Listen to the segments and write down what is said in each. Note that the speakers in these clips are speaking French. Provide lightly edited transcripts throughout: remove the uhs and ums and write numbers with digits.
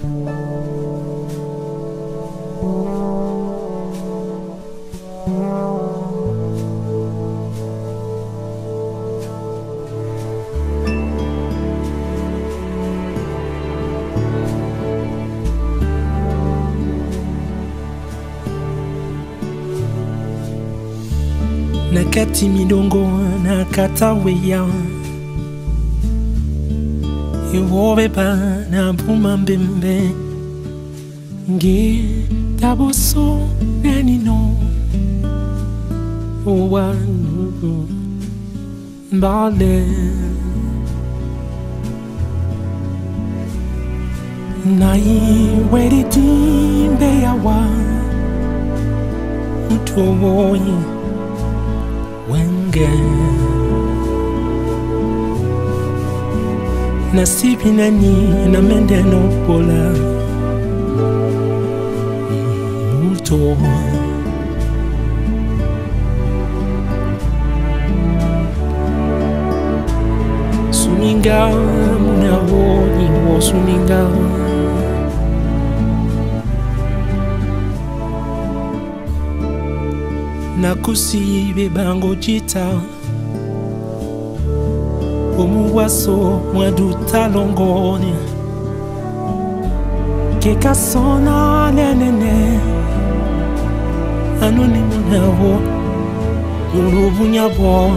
Nakati midongo nakata weya Iwobe pa na buma mbembe Nge taboso nenino Owa mbale Nai wedi timbe yawa Utowoyi Wenge Nasibi nani na mende no pola Muto Suninga muna woni wo suninga Nakusi bebango jita Omuwaso mwadu talongoni Keka sona nenene Anonimu newo Yulubu nyabo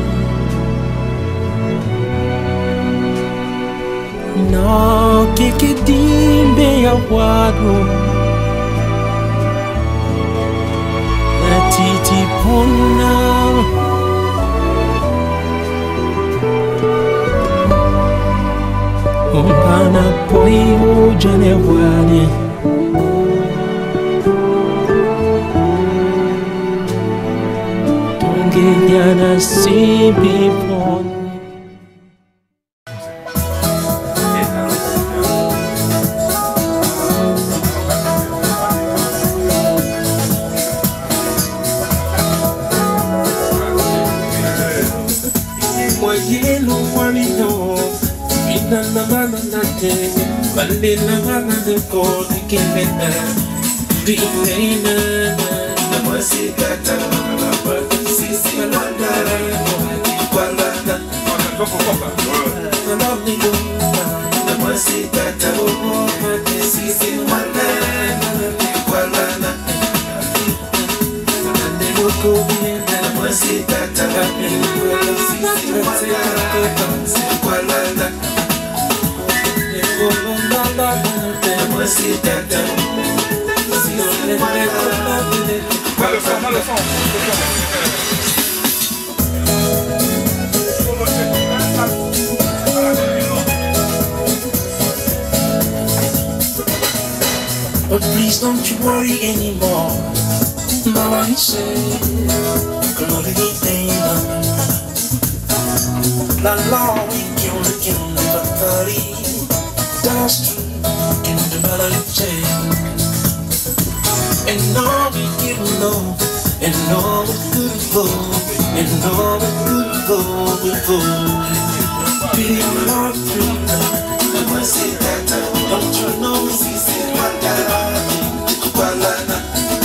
Na keke dimbe ya wado Titi pona Ompana poi ujane wale Tongenya sibi pona Bandina mana de kod kemena Rimena na musika tala sisi mandara Kualana na lido na musika tala sisi mandara Kualana Ande moko na musika tala sisi mandara Kualana But please don't you worry anymore. Mama, he said, come on, anything. La la, we can live a party. That's true, in the melody. And all we give love, and all we could go, and all we could go, we go. Be my dream, I must say that. Don't you know we see what I Kualana.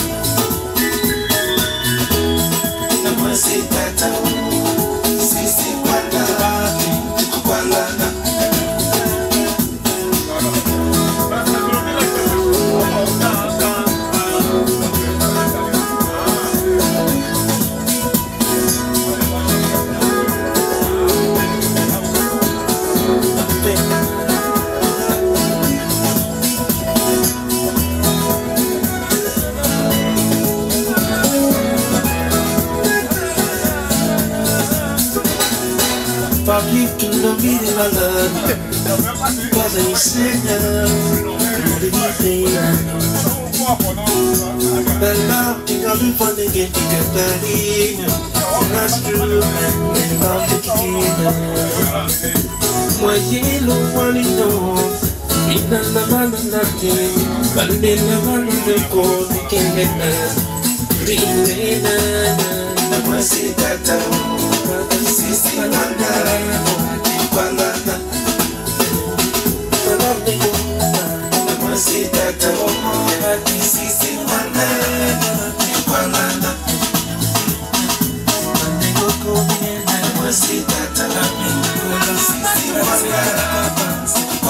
I must say that. See what I Kualana. You can love me and I love you. Cause I ain't sick now. What did you think? That love thing I'll be fun to get you get that in. And that's true, man. And I'll take it in. My yellow one is no. It's not the man of nothing. But then the man of the cold, we can't get that. Green lane, I must say that. Sisi mandara Kualana.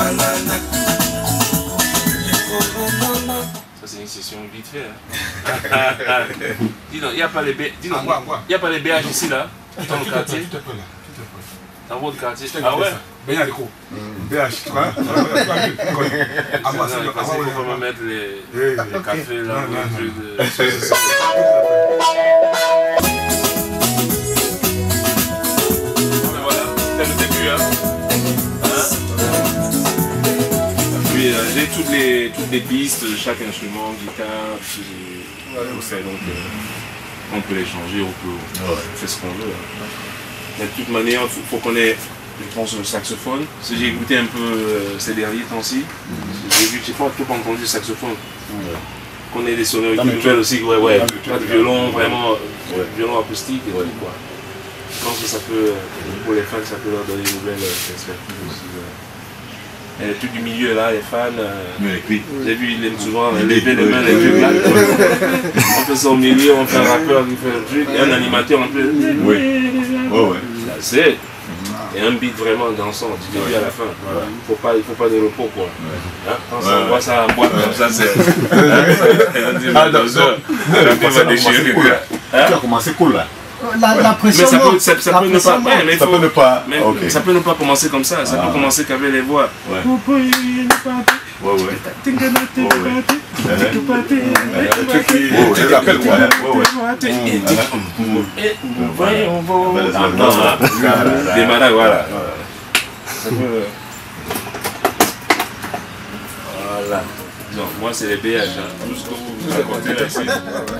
Ça c'est une session vite fait. Hein. Dis donc, il n'y a pas les BH ici là, dans le quartier. Dans votre quartier. Ah ouais? BH, tu vois? Il faut pas mettre les cafés là, les trucs de... Voilà, c'est le début hein. Puis j'ai toutes les pistes, chaque instrument, guitare, tout ça, donc on peut les changer, on peut faire ce qu'on veut. Hein. Mais de toute manière, il faut qu'on ait, je pense, le saxophone. Si j'ai écouté un peu ces derniers temps-ci, j'ai vu que j'ai pas trop entendu le saxophone. Qu'on ait des sonorités nouvelles aussi, pas de violon, vraiment, violon acoustique et tout quoi. Je pense que ça peut, pour les fans, ça peut leur donner une nouvelle perspective aussi. Et les trucs du milieu là, les fans, j'ai vu, ils aiment souvent lever les mains, les trucs là. On fait ça au milieu, on fait un rappeur qui fait un truc, et un animateur un peu. C'est. Et un beat vraiment dansant du début à la fin. Il faut pas de repos quoi. Hein? Quand on voit ça en boîte comme ça, c'est. Tu as commencé cool là. La pression. Mais ça peut ne pas commencer comme ça. Ça peut commencer qu'avec les voix. Tu t'appelles quoi? Des malades, voilà. Voilà. Donc, moi, c'est les BH. Tout ce que vous racontez là ici.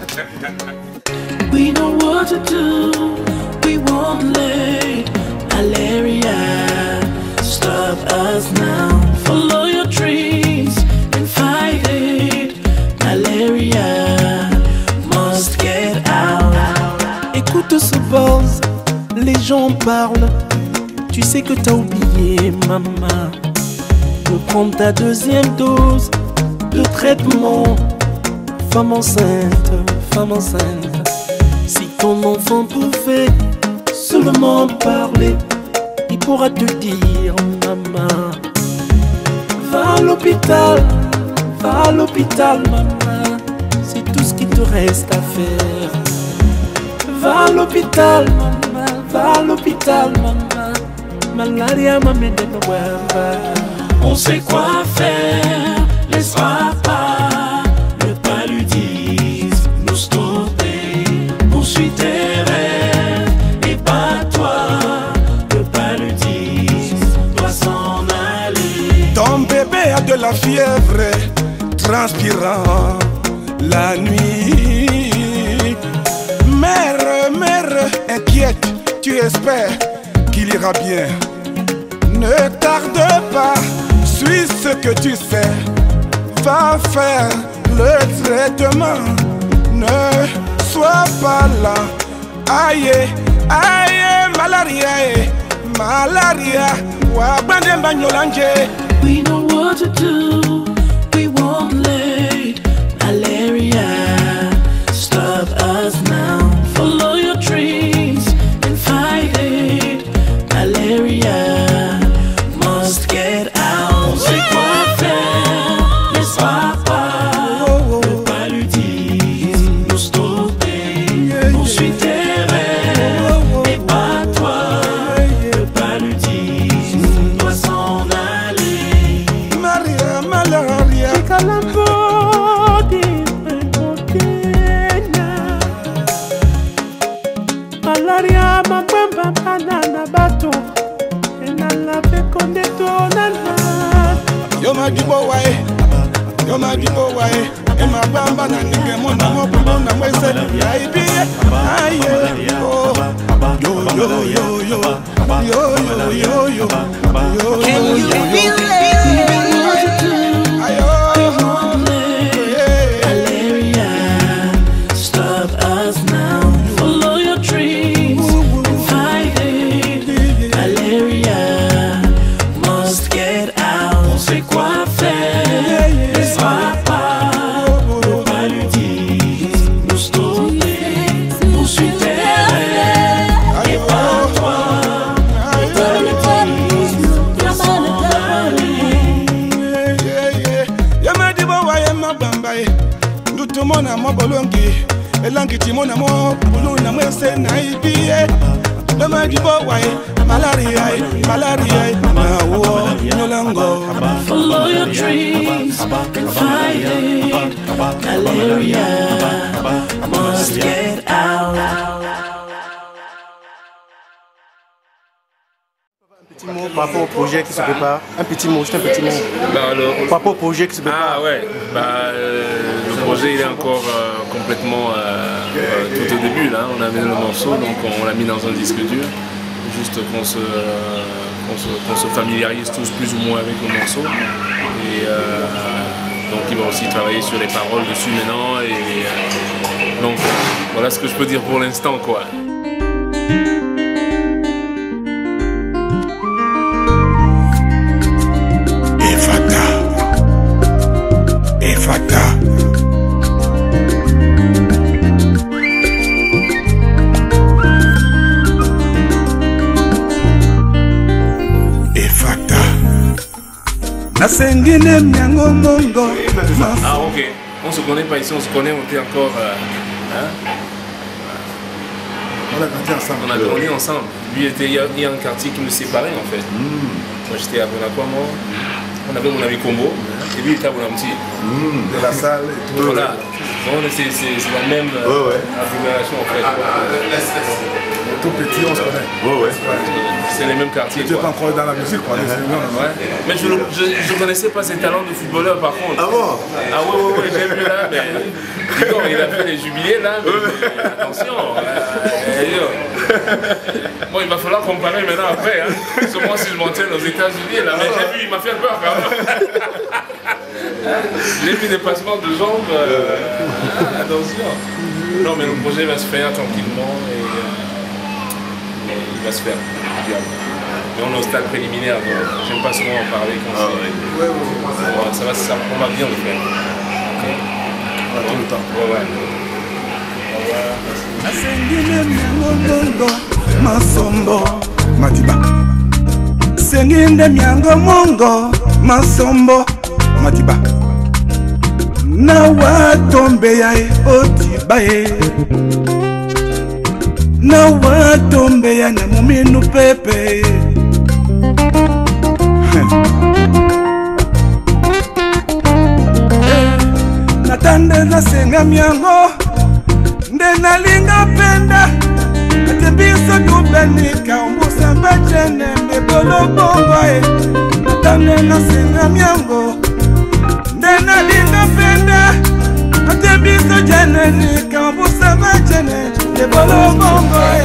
We know what to do, we won't let malaria stop us now. Follow your dreams and fight it. Malaria must get out. Écoute ce buzz, les gens parlent. Tu sais que t'as oublié, maman, de prendre ta deuxième dose de traitement. Femme enceinte, femme enceinte. Si ton enfant pouvait seulement parler, il pourra te dire, maman, va à l'hôpital, maman, c'est tout ce qu'il te reste à faire. Va à l'hôpital, maman, va à l'hôpital, maman, malaria m'amène de Noël. On sait quoi faire, laisse-moi pas le paludisme nous stopper. Poursuis tes rêves et pas toi, le paludisme doit s'en aller. Ton bébé a de la fièvre, transpirant la nuit. Mère, inquiète, tu espères qu'il ira bien. Ne tarde pas, suis ce que tu sais. Va faire le traitement. Ne sois pas là. Aïe, aïe, malaria. Wabande banyolanje. We know what to do, we won't let malaria stop us now. Follow your dreams and fight it. Malaria must get out. C'est quoi faire, laisse-moi pas le paludisme nous stopper. Poursuis tes rêves et pas toi, le paludisme doit s'en aller. Malaria. Malaria mabamba banana bato enala pekonde tonana. Yo magibo wae, ema bamba na nige mona mopo na mwese aibi aye oh yo. Can you feel it? Malaria, stop us now. Follow your dreams and fight it. Malaria must get out. On sait quoi faire, laisse-moi pas le paludisme nous stopper. Poursuis tes rêves et pas toi. Le paludisme doit s'en aller. na mo bolongi elangi timona mo bulu na mo se na ibie dama di bo wai malaria na wo no lango. Follow your dreams and fight it. Malaria must get out. Un petit mot par rapport au projet qui se prépare. Un petit mot, juste un petit mot. Par rapport au projet qui se prépare. Ah ouais, le projet il est encore complètement tout au début là. On a mis le morceau, donc on l'a mis dans un disque dur. Juste qu'on se familiarise tous plus ou moins avec le morceau. Et donc il va aussi travailler sur les paroles dessus maintenant. Et donc voilà ce que je peux dire pour l'instant quoi. Ah ok, on se connaît pas ici, on se connaît, on était encore... On a grandi ensemble. Lui, il y a un quartier qui nous séparait en fait. Moi j'étais à Bonakwamo, on avait mon ami Combo, et lui il était à Bonamti. De la salle et tout. Voilà, c'est la même agglomération en fait. Tout petit, on se connaît. C'est les mêmes quartiers. Tu n'es pas encore dans la musique, quoi. Mais je ne connaissais pas ses talents de footballeur par contre. Ah bon? Ah ouais, j'ai vu là, mais il a fait les jubilés là, mais attention. Bon, il va falloir comparer maintenant après, hein. Seulement si je m'entraîne aux États-Unis là, mais j'ai vu, il m'a fait peur quand même. J'ai vu des passements de jambes, attention. Non, mais le projet va se faire tranquillement et il va se faire. Mais on est au stade préliminaire, donc j'aime pas souvent en parler quand c'est... on va bien le faire. Okay. Tout le temps. Masombo Matiba Senginde miango mongo Masombo Matiba Na watombe yae otibae Na watombe ya na muminu pepe Natande na senga miango Ndena linga penda Atembiso dubenika Umbusa mbachene Mebolo bongoe Natande na senga miango Ndena linga penda Atembiso jenenika Umbusa mbachene Mebolo bongoe.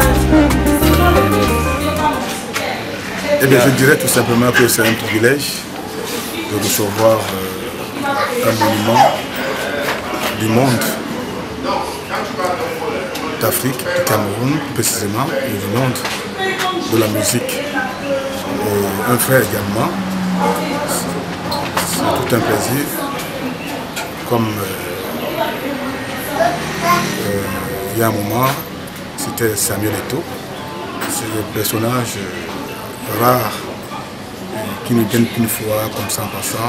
Eh bien, je dirais tout simplement que c'est un privilège de recevoir un monument du monde, d'Afrique, du Cameroun précisément, et du monde de la musique. Et un frère également, c'est tout un plaisir. Comme il y a un moment, c'était Samuel Eto'o, c'est un personnage rare qui ne viennent qu'une fois comme ça en passant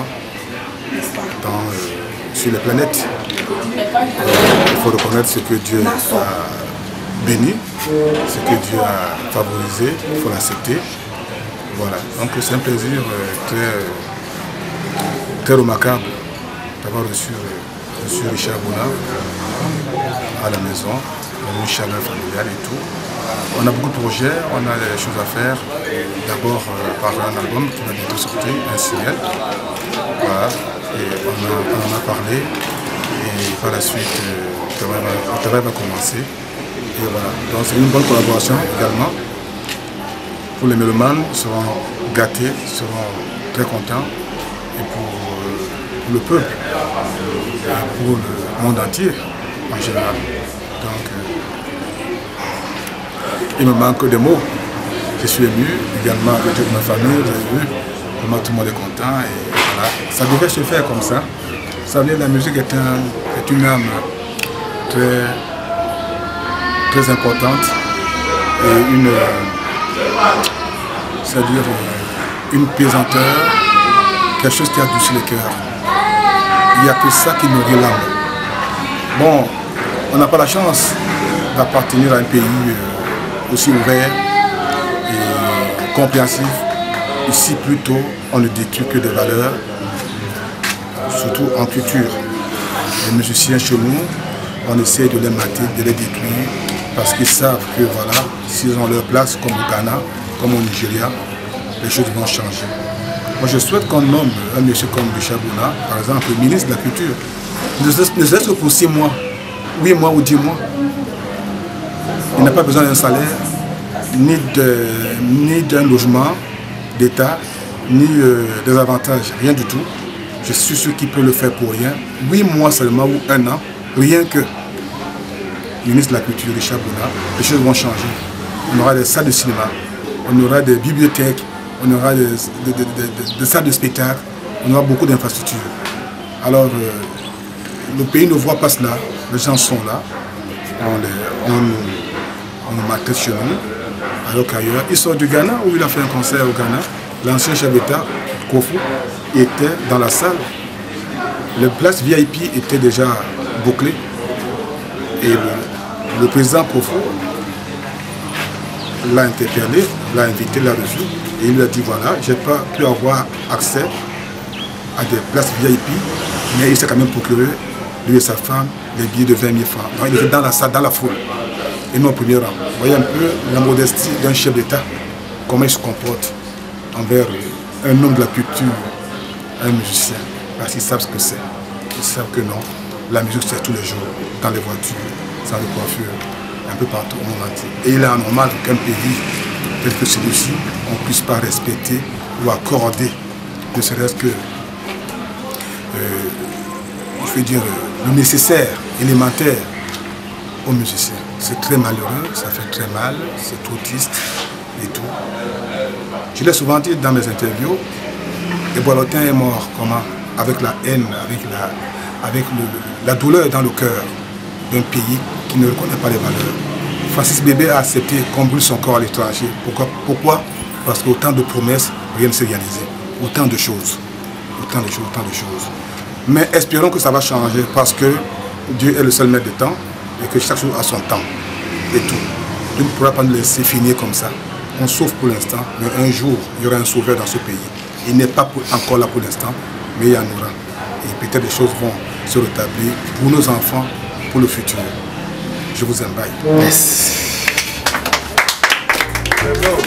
sur les planètes. Il faut reconnaître ce que Dieu a béni, ce que Dieu a favorisé, il faut l'accepter. Voilà, donc c'est un plaisir très remarquable d'avoir reçu Richard Bouna à la maison, dans une chaleur familiale et tout. On a beaucoup de projets, on a des choses à faire. D'abord par un album qui va bientôt sortir, un single. Voilà, et on en a parlé. Et par la suite, le travail va commencer. Et voilà, donc c'est une bonne collaboration également. Pour les mélomanes, ils seront gâtés, ils seront très contents. Et pour le peuple, et pour le monde entier en général. Donc, il me manque des mots. Je suis ému également avec toute ma famille. Vous avez vu comment tout le monde est content. Et voilà. Ça devait se faire comme ça. Vous savez, la musique est une âme très importante et c'est-à-dire une pesanteur, quelque chose qui adoucit le cœur. Il n'y a que ça qui nourrit l'âme. Bon, on n'a pas la chance d'appartenir à un pays aussi ouvert et compréhensif. Ici, plutôt, on ne détruit que des valeurs, surtout en culture. Les musiciens chez nous, on essaie de les mater, de les détruire, parce qu'ils savent que voilà, s'ils ont leur place, comme au Ghana, comme au Nigeria, les choses vont changer. Moi, je souhaite qu'on nomme un monsieur comme Richard Bouna, par exemple, ministre de la Culture, ne serait-ce que pour 6 mois, 8 mois ou 10 mois. Il n'a pas besoin d'un salaire, ni d'un logement d'État, ni des avantages, rien du tout. Je suis sûr qu'il peut le faire pour rien. 8 mois seulement ou 1 an, rien que ministre de la Culture, Richard Bouna, les choses vont changer. On aura des salles de cinéma, on aura des bibliothèques, on aura des salles de spectacle, on aura beaucoup d'infrastructures. Alors, le pays ne voit pas cela, les gens sont là, on nous maltraite chez nous, alors qu'ailleurs. Il sort du Ghana où il a fait un concert au Ghana, l'ancien chef d'État, Kofu, était dans la salle. Les places VIP étaient déjà bouclées et le président Kofu l'a interpellé, l'a invité, l'a reçu et il lui a dit voilà, je n'ai pas pu avoir accès à des places VIP, mais il s'est quand même procuré, lui et sa femme, des billets de 20 000 francs. Donc il était dans la salle, dans la foule, et non au premier rang. Vous voyez un peu la modestie d'un chef d'État, comment il se comporte envers un homme de la culture, un musicien, parce qu'ils savent ce que c'est. Ils savent que non, la musique c'est tous les jours, dans les voitures, dans les coiffures, un peu partout au monde entier. Et il est anormal qu'un pays tel que celui-ci, on ne puisse pas respecter ou accorder, ne serait-ce que je veux dire, le nécessaire, élémentaire aux musiciens. C'est très malheureux, ça fait très mal, c'est trop triste et tout. Je l'ai souvent dit dans mes interviews, et Boilotin est mort comment? Avec la haine, avec la douleur dans le cœur d'un pays qui ne reconnaît pas les valeurs. Francis Bébé a accepté qu'on brûle son corps à l'étranger. Pourquoi? Parce qu'autant de promesses, rien ne s'est réalisé. Autant de choses. Autant de choses. Mais espérons que ça va changer parce que Dieu est le seul maître de temps et que chaque chose a son temps. Et tout. Dieu ne pourra pas nous laisser finir comme ça. On sauve pour l'instant, mais un jour, il y aura un sauveur dans ce pays. Il n'est pas encore là pour l'instant, mais il y en aura. Et peut-être les choses vont se rétablir pour nos enfants, pour le futur. Je vous aime. Bye. Yes.